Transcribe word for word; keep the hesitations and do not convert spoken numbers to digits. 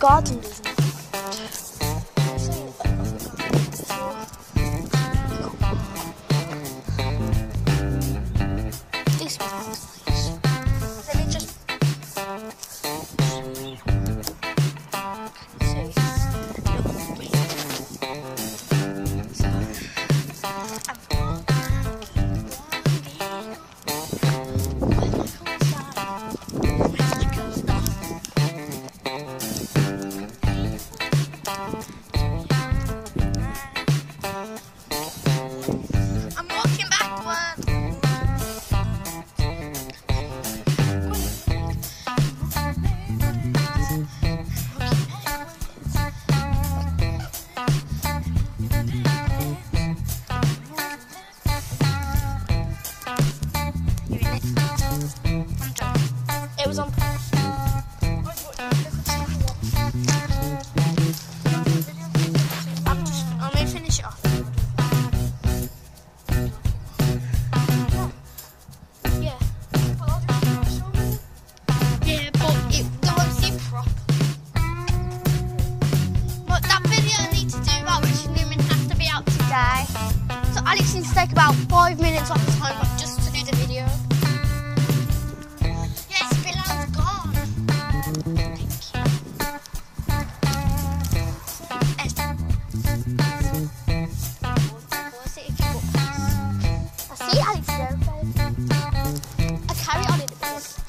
garden doesn't. This one looks nice. Let me just it was on. I'm just. I'm gonna finish it off. Yeah. Yeah, but it they won't see prop. But that video I need to do about Richard Newman has to be out today. So Alex needs to take about five minutes off his time just to do the video. See, Alex, there. I carry on in a bit.